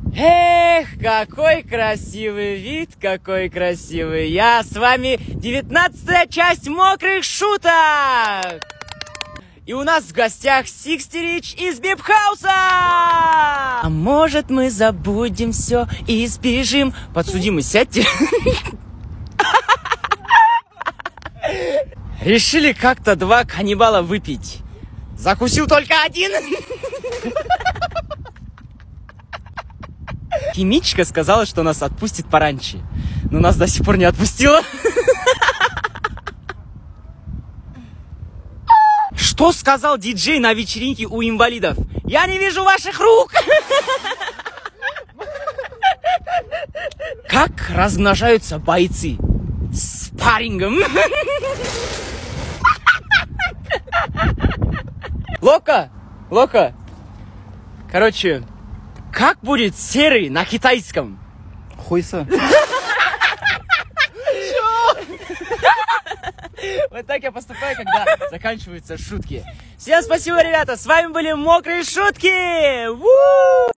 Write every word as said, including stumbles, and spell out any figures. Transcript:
Эх, какой красивый вид, какой красивый. Я с вами девятнадцатая часть мокрых шуток. И у нас в гостях Sixty Rich из Бипхауса. А может мы забудем все и сбежим? Подсудимый, сядьте. Решили как-то два каннибала выпить. Закусил только один. Химичка сказала, что нас отпустит пораньше, но нас до сих пор не отпустила. Что сказал диджей на вечеринке у инвалидов? Я не вижу ваших рук! Как размножаются бойцы? Спаррингом. Лока, Лока. Короче, как будет серый на китайском? Хуйса. Вот так я поступаю, когда заканчиваются шутки. Всем спасибо, ребята. С вами были Мокрые Шутки.